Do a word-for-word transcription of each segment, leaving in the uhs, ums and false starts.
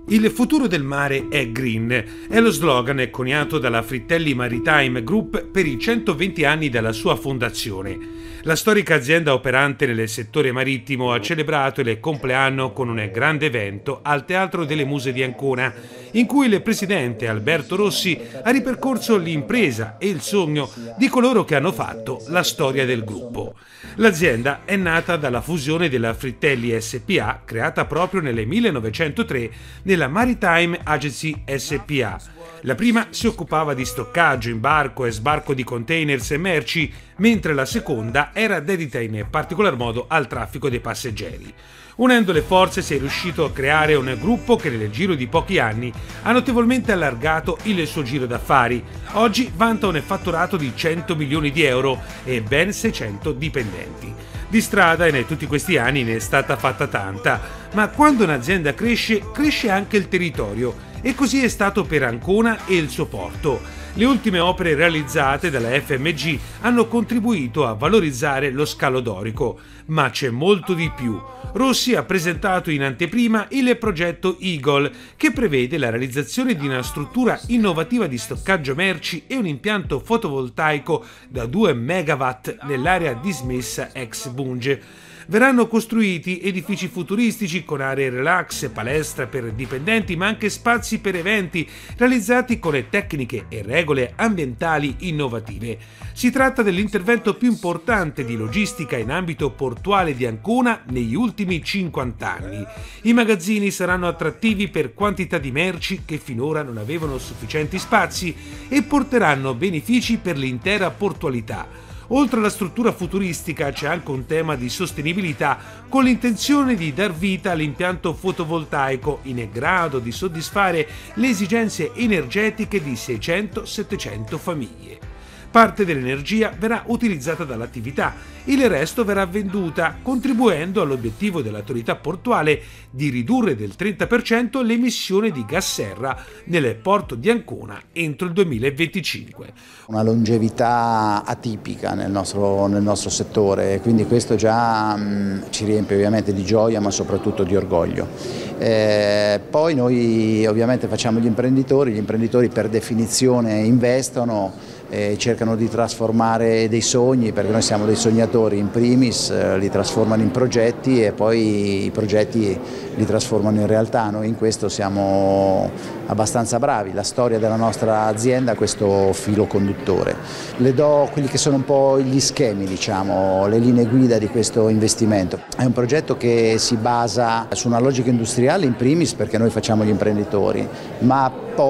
Il futuro del mare è green, è lo slogan coniato dalla Frittelli Maritime Group per i centoventi anni dalla sua fondazione. La storica azienda operante nel settore marittimo ha celebrato il compleanno con un grande evento al Teatro delle Muse di Ancona, in cui il presidente Alberto Rossi ha ripercorso l'impresa e il sogno di coloro che hanno fatto la storia del gruppo. L'azienda è nata dalla fusione della Frittelli S P A, creata proprio nel millenovecentotre nella Maritime Agency S P A. La prima si occupava di stoccaggio, imbarco e sbarco di containers e merci, mentre la seconda era dedita in particolar modo al traffico dei passeggeri. Unendo le forze si è riuscito a creare un gruppo che nel giro di pochi anni ha notevolmente allargato il suo giro d'affari. Oggi vanta un fatturato di cento milioni di euro e ben seicento dipendenti. Di strada in tutti questi anni ne è stata fatta tanta, ma quando un'azienda cresce, cresce anche il territorio, e così è stato per Ancona e il suo porto. Le ultime opere realizzate dalla F M G hanno contribuito a valorizzare lo scalo dorico, ma c'è molto di più. Rossi ha presentato in anteprima il progetto Eagle, che prevede la realizzazione di una struttura innovativa di stoccaggio merci e un impianto fotovoltaico da due megawatt nell'area dismessa ex Bunge. Verranno costruiti edifici futuristici con aree relax, palestra per dipendenti, ma anche spazi per eventi, realizzati con le tecniche e regole ambientali innovative. Si tratta dell'intervento più importante di logistica in ambito portuale di Ancona negli ultimi cinquanta anni. I magazzini saranno attrattivi per quantità di merci che finora non avevano sufficienti spazi e porteranno benefici per l'intera portualità. Oltre alla struttura futuristica c'è anche un tema di sostenibilità, con l'intenzione di dar vita all'impianto fotovoltaico in grado di soddisfare le esigenze energetiche di seicento settecento famiglie. Parte dell'energia verrà utilizzata dall'attività, il resto verrà venduta, contribuendo all'obiettivo dell'autorità portuale di ridurre del trenta per cento le emissioni di gas serra nel porto di Ancona entro il duemilaventicinque. Una longevità atipica nel nostro, nel nostro settore, quindi questo già mh, ci riempie ovviamente di gioia, ma soprattutto di orgoglio. Eh, poi noi ovviamente facciamo gli imprenditori, gli imprenditori per definizione investono, e cercano di trasformare dei sogni, perché noi siamo dei sognatori in primis, eh, li trasformano in progetti e poi i progetti li trasformano in realtà. Noi in questo siamo abbastanza bravi, la storia della nostra azienda ha questo filo conduttore. Le do quelli che sono un po' gli schemi, diciamo, le linee guida di questo investimento. È un progetto che si basa su una logica industriale in primis, perché noi facciamo gli imprenditori, ma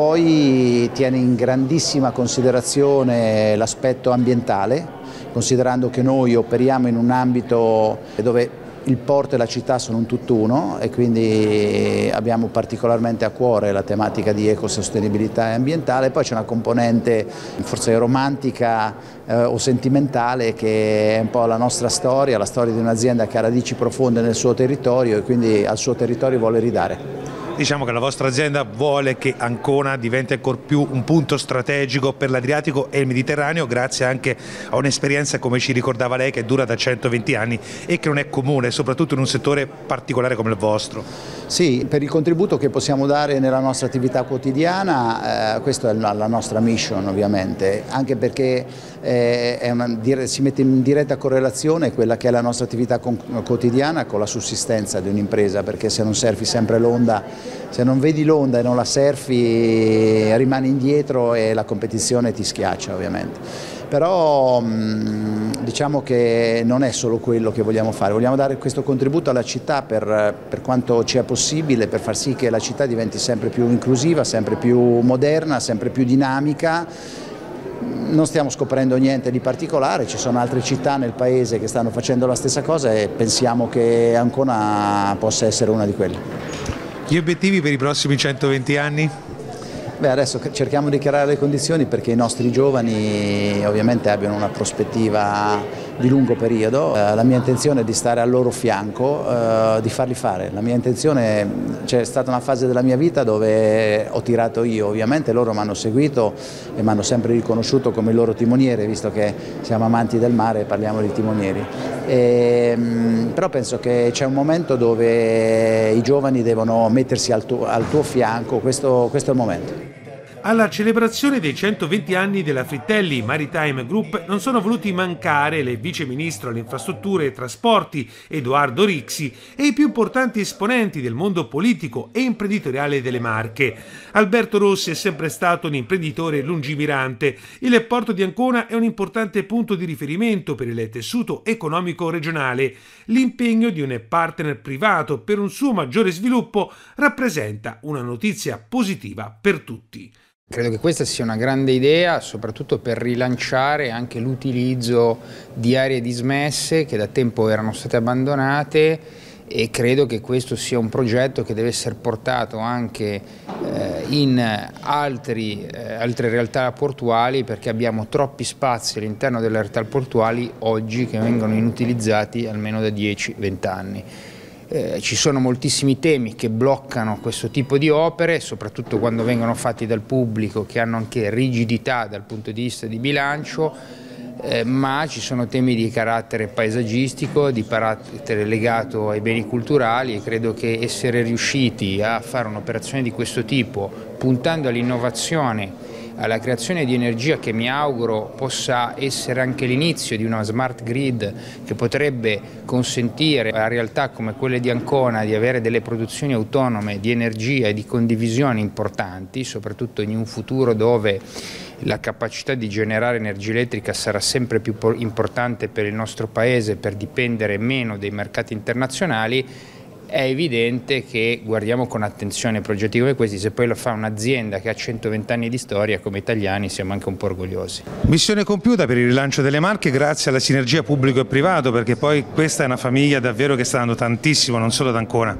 poi tiene in grandissima considerazione l'aspetto ambientale, considerando che noi operiamo in un ambito dove il porto e la città sono un tutt'uno e quindi abbiamo particolarmente a cuore la tematica di ecosostenibilità e ambientale. Poi c'è una componente forse romantica eh, o sentimentale, che è un po' la nostra storia, la storia di un'azienda che ha radici profonde nel suo territorio e quindi al suo territorio vuole ridare. Diciamo che la vostra azienda vuole che Ancona diventi ancor più un punto strategico per l'Adriatico e il Mediterraneo, grazie anche a un'esperienza, come ci ricordava lei, che dura da centoventi anni e che non è comune, soprattutto in un settore particolare come il vostro. Sì, per il contributo che possiamo dare nella nostra attività quotidiana, eh, questa è la, la nostra mission ovviamente, anche perché eh, è una, si mette in diretta correlazione quella che è la nostra attività con, quotidiana con la sussistenza di un'impresa, perché se non surfi sempre l'onda, se non vedi l'onda e non la surfi, rimani indietro e la competizione ti schiaccia ovviamente. Però diciamo che non è solo quello che vogliamo fare, vogliamo dare questo contributo alla città per, per quanto ci è possibile, per far sì che la città diventi sempre più inclusiva, sempre più moderna, sempre più dinamica. Non stiamo scoprendo niente di particolare, ci sono altre città nel paese che stanno facendo la stessa cosa e pensiamo che Ancona possa essere una di quelle. Gli obiettivi per i prossimi centoventi anni? Beh, adesso cerchiamo di creare le condizioni perché i nostri giovani ovviamente abbiano una prospettiva di lungo periodo. Eh, la mia intenzione è di stare al loro fianco, eh, di farli fare. La mia intenzione, c'è stata una fase della mia vita dove ho tirato io, ovviamente loro mi hanno seguito e mi hanno sempre riconosciuto come il loro timoniere, visto che siamo amanti del mare e parliamo di timonieri. E, mh, però penso che c'è un momento dove i giovani devono mettersi al tuo, al tuo fianco, questo, questo è il momento. Alla celebrazione dei centoventi anni della Frittelli Maritime Group non sono voluti mancare il vice ministro alle infrastrutture e trasporti Edoardo Rixi e i più importanti esponenti del mondo politico e imprenditoriale delle Marche. Alberto Rossi è sempre stato un imprenditore lungimirante. Il porto di Ancona è un importante punto di riferimento per il tessuto economico regionale. L'impegno di un partner privato per un suo maggiore sviluppo rappresenta una notizia positiva per tutti. Credo che questa sia una grande idea, soprattutto per rilanciare anche l'utilizzo di aree dismesse che da tempo erano state abbandonate, e credo che questo sia un progetto che deve essere portato anche eh, in altri, eh, altre realtà portuali, perché abbiamo troppi spazi all'interno delle realtà portuali oggi che vengono inutilizzati almeno da dieci venti anni. Eh, ci sono moltissimi temi che bloccano questo tipo di opere, soprattutto quando vengono fatti dal pubblico, che hanno anche rigidità dal punto di vista di bilancio, eh, ma ci sono temi di carattere paesaggistico, di carattere legato ai beni culturali, e credo che essere riusciti a fare un'operazione di questo tipo, puntando all'innovazione, alla creazione di energia che mi auguro possa essere anche l'inizio di una smart grid che potrebbe consentire a realtà come quelle di Ancona di avere delle produzioni autonome di energia e di condivisione importanti, soprattutto in un futuro dove la capacità di generare energia elettrica sarà sempre più importante per il nostro Paese, per dipendere meno dai mercati internazionali. È evidente che guardiamo con attenzione progetti come questi. Se poi lo fa un'azienda che ha centoventi anni di storia, come italiani siamo anche un po' orgogliosi. Missione compiuta per il rilancio delle Marche grazie alla sinergia pubblico e privato, perché poi questa è una famiglia davvero che sta dando tantissimo, non solo ad Ancona.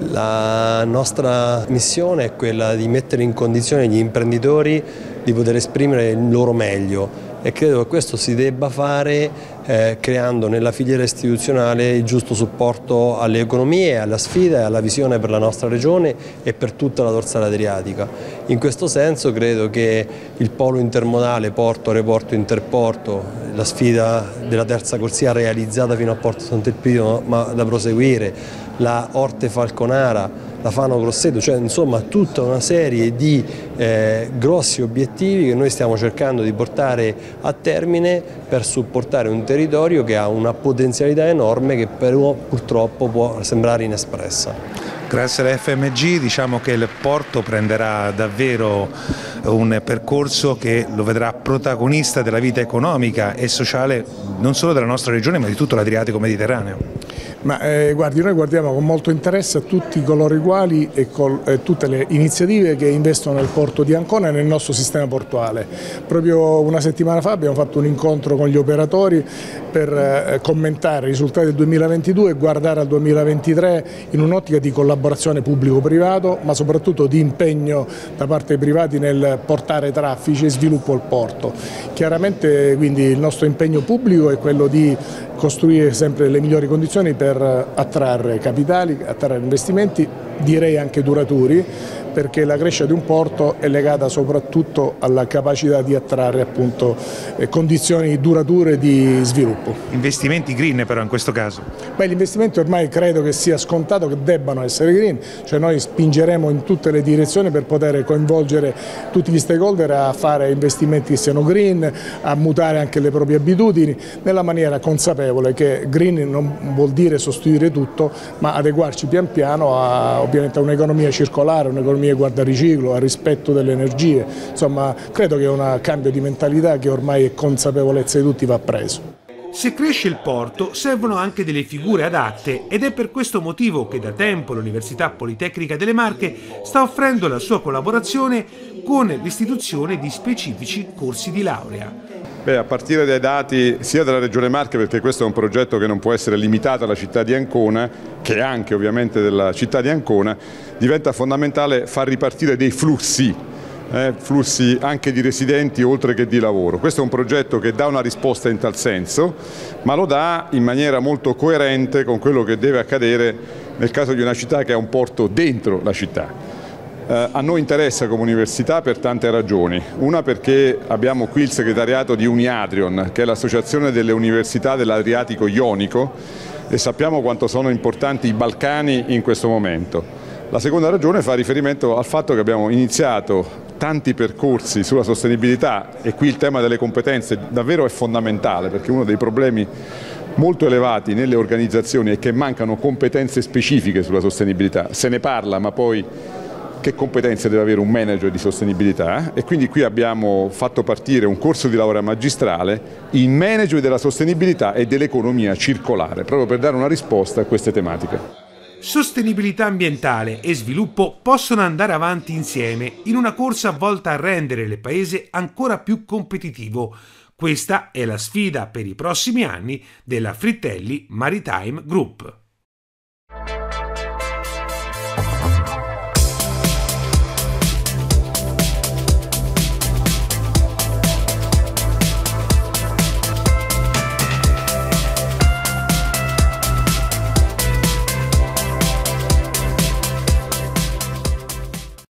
La nostra missione è quella di mettere in condizione gli imprenditori di poter esprimere il loro meglio, e credo che questo si debba fare eh, creando nella filiera istituzionale il giusto supporto alle economie, alla sfida e alla visione per la nostra regione e per tutta la dorsale adriatica. In questo senso credo che il polo intermodale porto-aeroporto interporto, la sfida della terza corsia realizzata fino a Porto Sant'Elpidio ma da proseguire, la Orte Falconara, la Fano Grosseto, cioè insomma tutta una serie di eh, grossi obiettivi che noi stiamo cercando di portare a termine per supportare un territorio che ha una potenzialità enorme che però purtroppo può sembrare inespressa. Grazie alla F M G diciamo che il porto prenderà davvero un percorso che lo vedrà protagonista della vita economica e sociale non solo della nostra regione ma di tutto l'Adriatico Mediterraneo. Ma eh, guardi, noi guardiamo con molto interesse a tutti coloro i quali e col, eh, tutte le iniziative che investono nel porto di Ancona e nel nostro sistema portuale. Proprio una settimana fa abbiamo fatto un incontro con gli operatori per eh, commentare i risultati del duemilaventidue e guardare al duemilaventitré in un'ottica di collaborazione pubblico-privato, ma soprattutto di impegno da parte dei privati nel portare traffici e sviluppo al porto. Chiaramente quindi il nostro impegno pubblico è quello di costruire sempre le migliori condizioni per attrarre capitali, attrarre investimenti, direi anche duraturi, perché la crescita di un porto è legata soprattutto alla capacità di attrarre appunto eh, condizioni durature di sviluppo. Investimenti green però in questo caso? Beh, gli investimenti ormai credo che sia scontato che debbano essere green, cioè noi spingeremo in tutte le direzioni per poter coinvolgere tutti gli stakeholder a fare investimenti che siano green, a mutare anche le proprie abitudini, nella maniera consapevole che green non vuol dire sostituire tutto, ma adeguarci pian piano a, ovviamente a un'economia circolare, un'economia guarda riciclo, al rispetto delle energie. Insomma, credo che è un cambio di mentalità che ormai è consapevolezza di tutti va preso. Se cresce il porto servono anche delle figure adatte ed è per questo motivo che da tempo l'Università Politecnica delle Marche sta offrendo la sua collaborazione con l'istituzione di specifici corsi di laurea. Beh, a partire dai dati sia della Regione Marche, perché questo è un progetto che non può essere limitato alla città di Ancona, che anche ovviamente della città di Ancona, diventa fondamentale far ripartire dei flussi eh, flussi anche di residenti oltre che di lavoro. Questo è un progetto che dà una risposta in tal senso, ma lo dà in maniera molto coerente con quello che deve accadere nel caso di una città che ha un porto dentro la città. Eh, a noi interessa come università per tante ragioni. Una, perché abbiamo qui il segretariato di Uniadrion, che è l'associazione delle università dell'Adriatico Ionico, e sappiamo quanto sono importanti i Balcani in questo momento. La seconda ragione fa riferimento al fatto che abbiamo iniziato tanti percorsi sulla sostenibilità, e qui il tema delle competenze davvero è fondamentale, perché uno dei problemi molto elevati nelle organizzazioni è che mancano competenze specifiche sulla sostenibilità. Se ne parla, ma poi che competenze deve avere un manager di sostenibilità? E quindi qui abbiamo fatto partire un corso di laurea magistrale in management della sostenibilità e dell'economia circolare, proprio per dare una risposta a queste tematiche. Sostenibilità ambientale e sviluppo possono andare avanti insieme in una corsa volta a rendere il paese ancora più competitivo. Questa è la sfida per i prossimi anni della Frittelli Maritime Group.